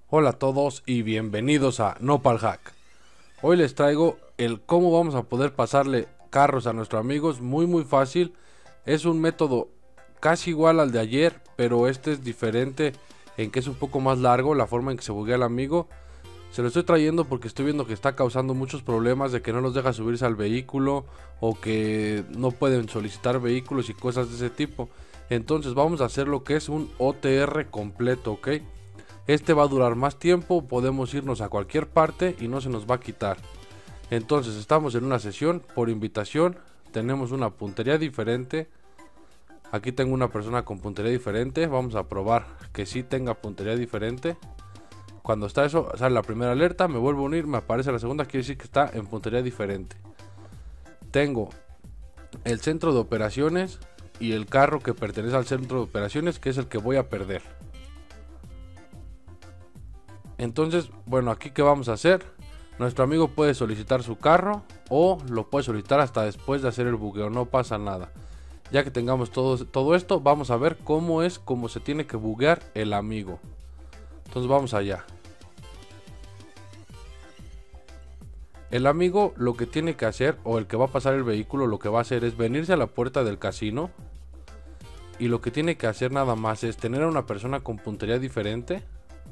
Hola a todos y bienvenidos a Nopal Hack. Hoy les traigo el cómo vamos a poder pasarle carros a nuestros amigos. Muy fácil. Es un método casi igual al de ayer, pero este es diferente en que es un poco más largo la forma en que se buguea el amigo. Se lo estoy trayendo porque estoy viendo que está causando muchos problemas de que no los deja subirse al vehículo o que no pueden solicitar vehículos y cosas de ese tipo. Entonces vamos a hacer lo que es un OTR completo, ¿ok? Este va a durar más tiempo, podemos irnos a cualquier parte y no se nos va a quitar. Entonces estamos en una sesión por invitación, tenemos una puntería diferente. Aquí tengo una persona con puntería diferente, vamos a probar que sí tenga puntería diferente. Cuando está eso, sale la primera alerta, me vuelvo a unir, me aparece la segunda, quiere decir que está en puntería diferente. Tengo el centro de operaciones y el carro que pertenece al centro de operaciones, que es el que voy a perder. Entonces, bueno, aquí qué vamos a hacer. Nuestro amigo puede solicitar su carro o lo puede solicitar hasta después de hacer el bugueo, no pasa nada. Ya que tengamos todo esto, vamos a ver cómo se tiene que buguear el amigo. Entonces vamos allá. El amigo lo que tiene que hacer, o el que va a pasar el vehículo, lo que va a hacer es venirse a la puerta del casino. Y lo que tiene que hacer nada más es tener a una persona con puntería diferente.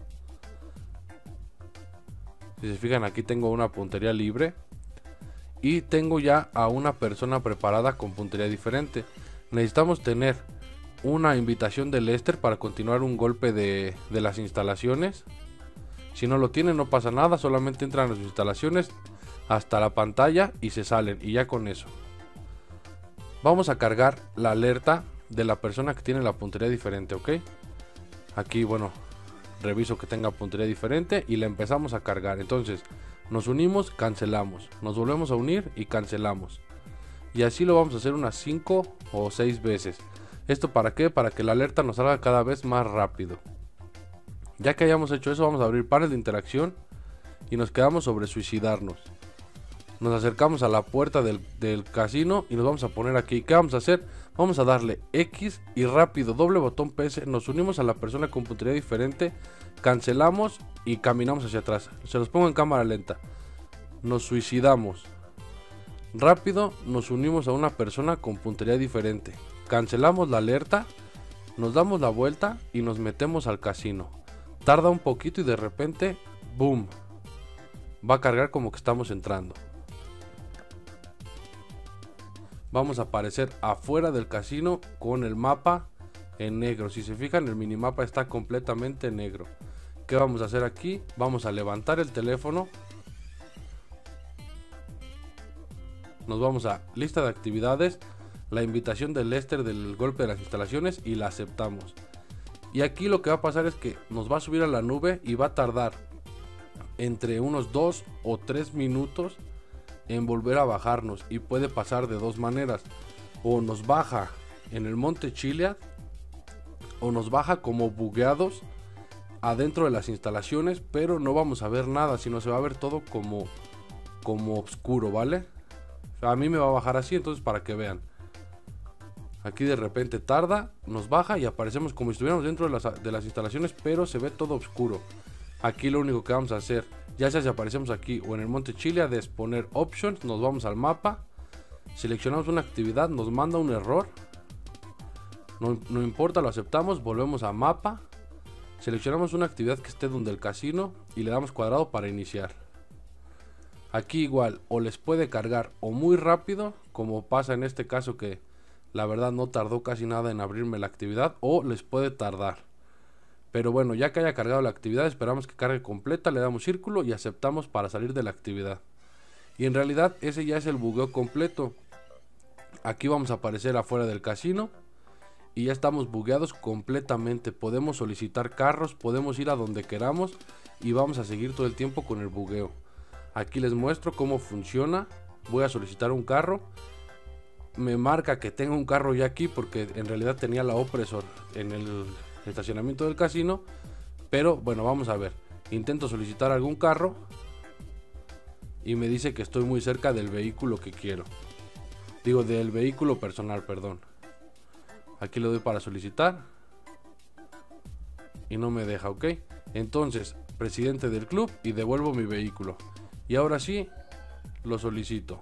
Si se fijan, aquí tengo una puntería libre. Y tengo ya a una persona preparada con puntería diferente. Necesitamos tener una invitación de Lester para continuar un golpe de las instalaciones. Si no lo tienen, no pasa nada, solamente entran a las instalaciones hasta la pantalla y se salen, y ya con eso vamos a cargar la alerta de la persona que tiene la puntería diferente, ok. Aquí, bueno, reviso que tenga puntería diferente y la empezamos a cargar. Entonces nos unimos, cancelamos, nos volvemos a unir y cancelamos, y así lo vamos a hacer unas 5 o 6 veces. ¿Esto para qué? Para que la alerta nos salga cada vez más rápido. Ya que hayamos hecho eso, vamos a abrir panel de interacción y nos quedamos sobre suicidarnos. Nos acercamos a la puerta del casino y nos vamos a poner aquí. ¿Qué vamos a hacer? Vamos a darle X y rápido, doble botón PS, nos unimos a la persona con puntería diferente, cancelamos y caminamos hacia atrás. Se los pongo en cámara lenta. Nos suicidamos. Rápido, nos unimos a una persona con puntería diferente. Cancelamos la alerta, nos damos la vuelta y nos metemos al casino. Tarda un poquito y de repente, boom, va a cargar como que estamos entrando. Vamos a aparecer afuera del casino con el mapa en negro. Si se fijan, el minimapa está completamente negro. ¿Qué vamos a hacer aquí? Vamos a levantar el teléfono. Nos vamos a lista de actividades, la invitación de Lester del golpe de las instalaciones, y la aceptamos. Y aquí lo que va a pasar es que nos va a subir a la nube y va a tardar entre unos 2 o 3 minutos en volver a bajarnos, y puede pasar de dos maneras: o nos baja en el Monte Chiliad o nos baja como bugueados adentro de las instalaciones, pero no vamos a ver nada, sino se va a ver todo como oscuro, ¿vale? A mí me va a bajar así, entonces para que vean. Aquí de repente tarda, nos baja y aparecemos como si estuviéramos dentro de las instalaciones, pero se ve todo oscuro. Aquí lo único que vamos a hacer, ya sea si aparecemos aquí o en el Monte Chiliad, es poner Options, nos vamos al mapa, seleccionamos una actividad, nos manda un error, no importa, lo aceptamos, volvemos a mapa, seleccionamos una actividad que esté donde el casino y le damos cuadrado para iniciar. Aquí igual, o les puede cargar o muy rápido, como pasa en este caso que la verdad no tardó casi nada en abrirme la actividad, o les puede tardar. Pero bueno, ya que haya cargado la actividad, esperamos que cargue completa, le damos círculo y aceptamos para salir de la actividad. Y en realidad ese ya es el bugueo completo. Aquí vamos a aparecer afuera del casino y ya estamos bugueados completamente. Podemos solicitar carros, podemos ir a donde queramos y vamos a seguir todo el tiempo con el bugueo. Aquí les muestro cómo funciona. Voy a solicitar un carro. Me marca que tengo un carro ya aquí porque en realidad tenía la opresor en el estacionamiento del casino. Pero bueno, vamos a ver. Intento solicitar algún carro y me dice que estoy muy cerca del vehículo que quiero. Digo, del vehículo personal, perdón. Aquí le doy para solicitar y no me deja, ok. Entonces presidente del club y devuelvo mi vehículo. Y ahora sí, lo solicito.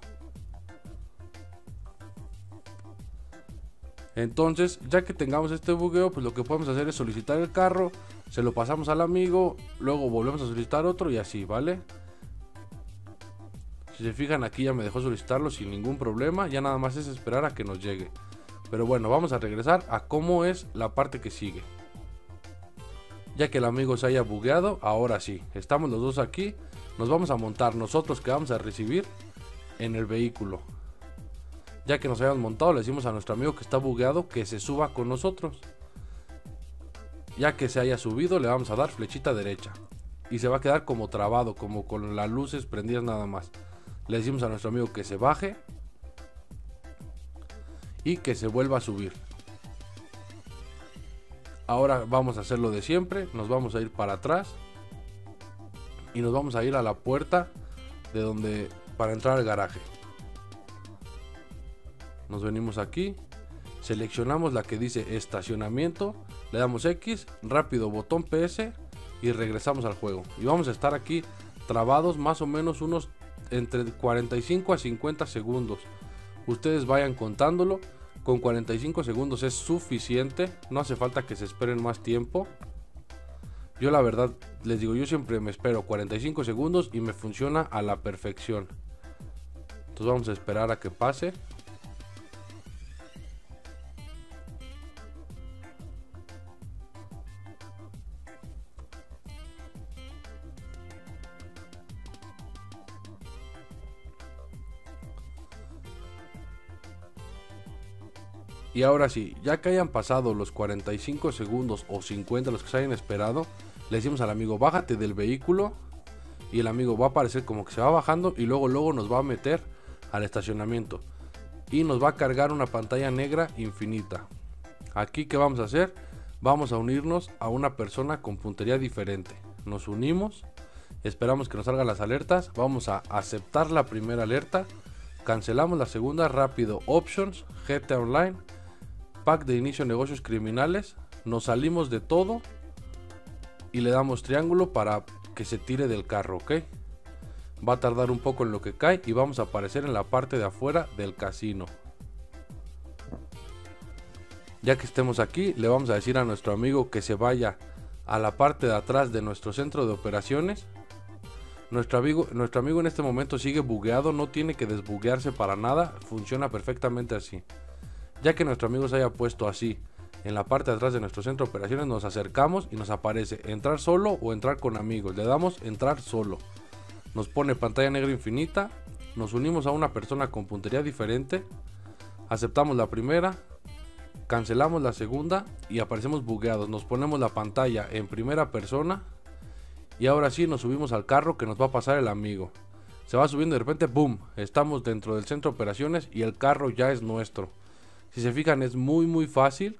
Entonces, ya que tengamos este bugueo, pues lo que podemos hacer es solicitar el carro, se lo pasamos al amigo, luego volvemos a solicitar otro y así, ¿vale? Si se fijan, aquí ya me dejó solicitarlo sin ningún problema, ya nada más es esperar a que nos llegue. Pero bueno, vamos a regresar a cómo es la parte que sigue. Ya que el amigo se haya bugueado, ahora sí, estamos los dos aquí, nos vamos a montar nosotros que vamos a recibir en el vehículo. Ya que nos hayamos montado, le decimos a nuestro amigo que está bugueado que se suba con nosotros. Ya que se haya subido, le vamos a dar flechita derecha. Y se va a quedar como trabado, como con las luces prendidas nada más. Le decimos a nuestro amigo que se baje y que se vuelva a subir. Ahora vamos a hacer lo de siempre, nos vamos a ir para atrás y nos vamos a ir a la puerta de donde para entrar al garaje. Nos venimos aquí, seleccionamos la que dice estacionamiento, le damos X, rápido botón PS y regresamos al juego. Y vamos a estar aquí trabados más o menos unos entre 45 a 50 segundos. Ustedes vayan contándolo, con 45 segundos es suficiente, no hace falta que se esperen más tiempo. Yo la verdad les digo, yo siempre me espero 45 segundos y me funciona a la perfección. Entonces vamos a esperar a que pase. Y ahora sí, ya que hayan pasado los 45 segundos o 50 los que se hayan esperado, le decimos al amigo bájate del vehículo y el amigo va a aparecer como que se va bajando y luego nos va a meter al estacionamiento y nos va a cargar una pantalla negra infinita. Aquí ¿qué vamos a hacer? Vamos a unirnos a una persona con puntería diferente. Nos unimos, esperamos que nos salgan las alertas, vamos a aceptar la primera alerta, cancelamos la segunda, rápido Options, GTA Online, Pack de inicio negocios criminales, nos salimos de todo y le damos triángulo para que se tire del carro, ¿ok? Va a tardar un poco en lo que cae y vamos a aparecer en la parte de afuera del casino. Ya que estemos aquí, le vamos a decir a nuestro amigo que se vaya a la parte de atrás de nuestro centro de operaciones. Nuestro amigo en este momento sigue bugueado, no tiene que desbuguearse para nada, funciona perfectamente así. Ya que nuestro amigo se haya puesto así en la parte de atrás de nuestro centro de operaciones, nos acercamos y nos aparece entrar solo o entrar con amigos. Le damos entrar solo, nos pone pantalla negra infinita, nos unimos a una persona con puntería diferente, aceptamos la primera, cancelamos la segunda y aparecemos bugueados. Nos ponemos la pantalla en primera persona y ahora sí nos subimos al carro que nos va a pasar el amigo. Se va subiendo y de repente boom, estamos dentro del centro de operaciones y el carro ya es nuestro. Si se fijan, es muy fácil.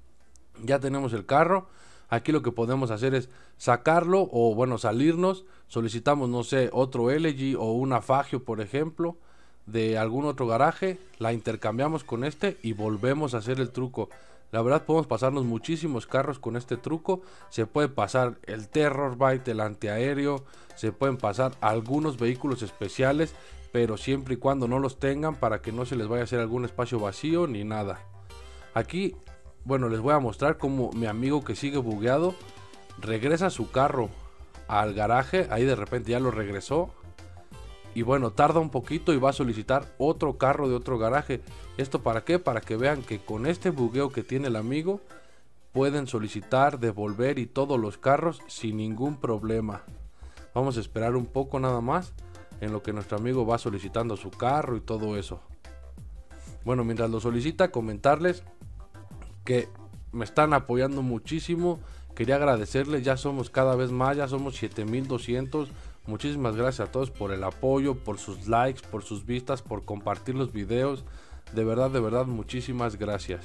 Ya tenemos el carro. Aquí lo que podemos hacer es sacarlo o bueno, salirnos. Solicitamos, no sé, otro LG o una Fagio, por ejemplo, de algún otro garaje. La intercambiamos con este y volvemos a hacer el truco. La verdad podemos pasarnos muchísimos carros con este truco. Se puede pasar el Terrorbyte, el antiaéreo. Se pueden pasar algunos vehículos especiales, pero siempre y cuando no los tengan para que no se les vaya a hacer algún espacio vacío ni nada. Aquí, bueno, les voy a mostrar cómo mi amigo que sigue bugueado regresa su carro al garaje. Ahí de repente ya lo regresó. Y bueno, tarda un poquito y va a solicitar otro carro de otro garaje. ¿Esto para qué? Para que vean que con este bugueo que tiene el amigo pueden solicitar, devolver y todos los carros sin ningún problema. Vamos a esperar un poco nada más en lo que nuestro amigo va solicitando su carro y todo eso. Bueno, mientras lo solicita, comentarles que me están apoyando muchísimo. Quería agradecerles, ya somos cada vez más, ya somos 7200. Muchísimas gracias a todos por el apoyo, por sus likes, por sus vistas, por compartir los videos. De verdad, muchísimas gracias.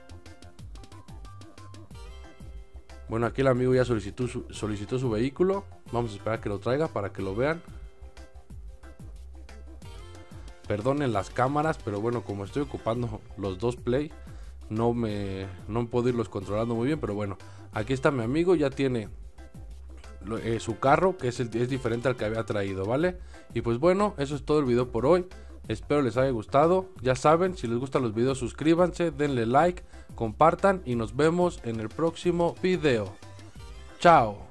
Bueno, aquí el amigo ya solicitó su vehículo. Vamos a esperar que lo traiga para que lo vean. Perdonen las cámaras, pero bueno, como estoy ocupando los dos play, no puedo irlos controlando muy bien, pero bueno, aquí está mi amigo, ya tiene su carro, que es diferente al que había traído, ¿vale? Y pues bueno, eso es todo el video por hoy. Espero les haya gustado. Ya saben, si les gustan los videos, suscríbanse, denle like, compartan y nos vemos en el próximo video. Chao.